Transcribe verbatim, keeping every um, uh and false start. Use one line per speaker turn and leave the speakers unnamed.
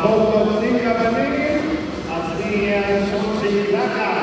נעבור לליגה בנגב, אז מי יהיה הראשון שילך?